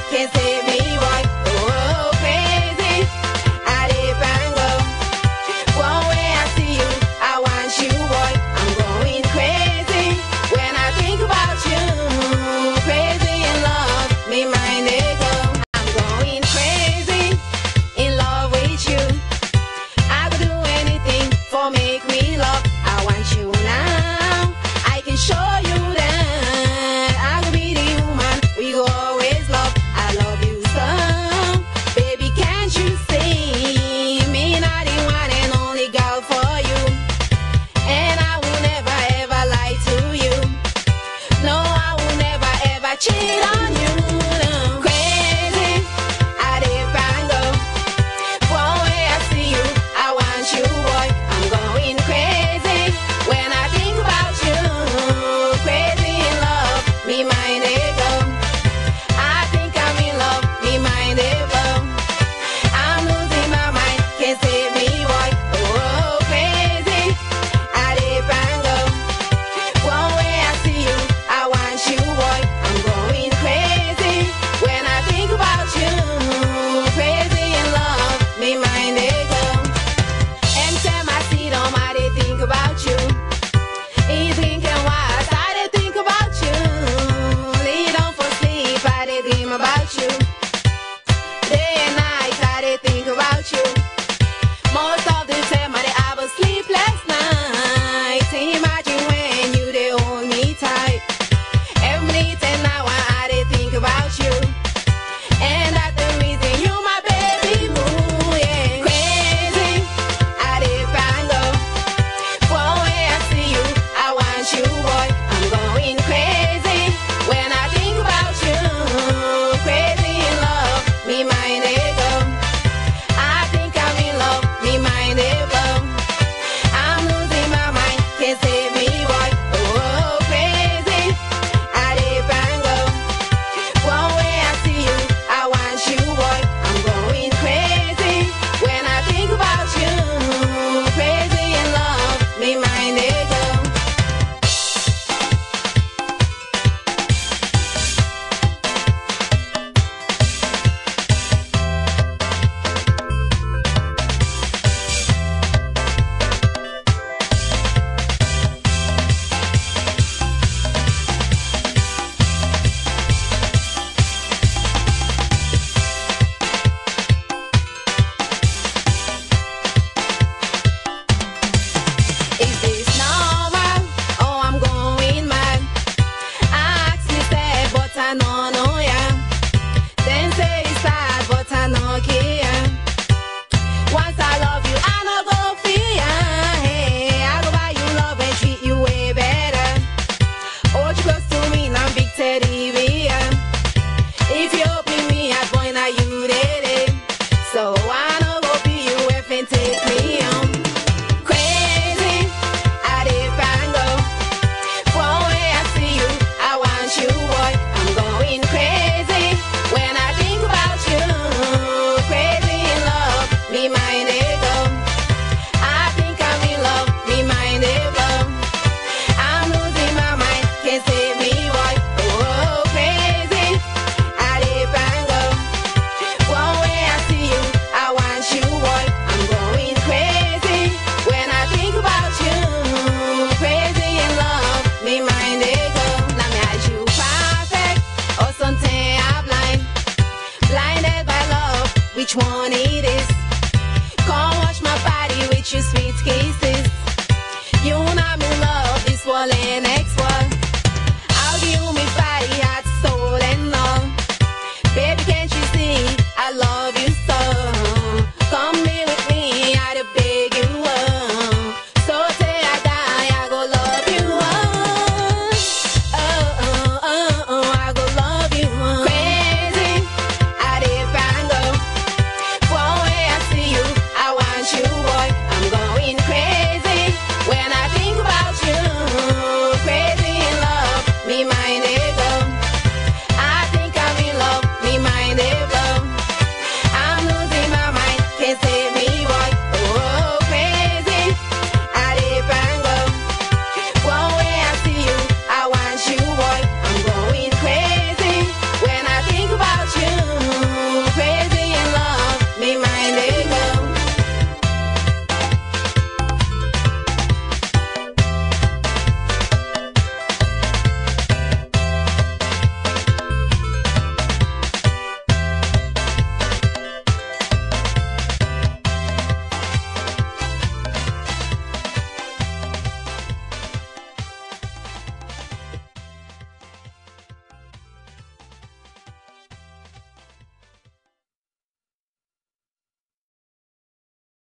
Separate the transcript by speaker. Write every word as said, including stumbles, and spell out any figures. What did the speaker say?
Speaker 1: can't save me, boy. Oh, crazy, I dip and go. One way I see you, I want you, boy. I'm going crazy when I think about you. Crazy in love, me mind it go. I'm going crazy in love with you. I could do anything for make me love. I want you now. I can show you that I could be the woman we go always love. I love you so, baby. Can't you see me not the one and only girl for you? And I will never ever lie to you. No, I will never ever cheat on you. No. Crazy, I dip and go. One way I see you, I want you, boy. I'm going crazy when I think about you. Crazy in love, me mind it go. I think I'm in love, me mind it blow. I'm losing my mind, can't save me, boy. Oh, crazy, I dip and go. One way I see you, I want you, boy. I'm going crazy when I think about you. Crazy in love, me mind it go. Anytime I see them, I dey think about you. He thinking wise, I dey think about you. Lay down for sleep, I dey dream about you. Day and night, I dey think about you. Most of the time, I dey have a sleepless night. Imagine when you dey hold me tight. Every minute and hour, I dey think about you. And that's the reason you my baby boo, yeah. Crazy, I dip and go. One way I see you, I want you, boy. I'm going crazy when I think about you. Crazy in love, me mind it go. I think I'm in love, me mind it blow. I'm losing my mind, can't save me, boy. Oh, crazy, I dip and go. One way I see you, I want you, boy. I'm going crazy when I think about you. Crazy in love, me mind it go. Is this normal? Oh, I'm going mad. I ask me say, but I no know ya. Then say it's sad, but I no care. Once I love you, I no go fear. Hey, I go buy you love and treat you way better. Hold you close to me, now big teddy bear. If you open me, I point at you did it. So I no go be you if and take me home. Crazy, I dip and go. One way I see you, I want you, boy. I'm going crazy when I think about you. Crazy in love, me mind it go. I think I'm in love, me mind it blow. I'm losing my mind, can't save me, boy. Oh, crazy, I dip and go. One way I see you, I want you, boy. I'm going crazy when I think about you. Crazy in love, me mind it go. Now me as you perfect, or something I'm blind. Blinded by love, which one it is?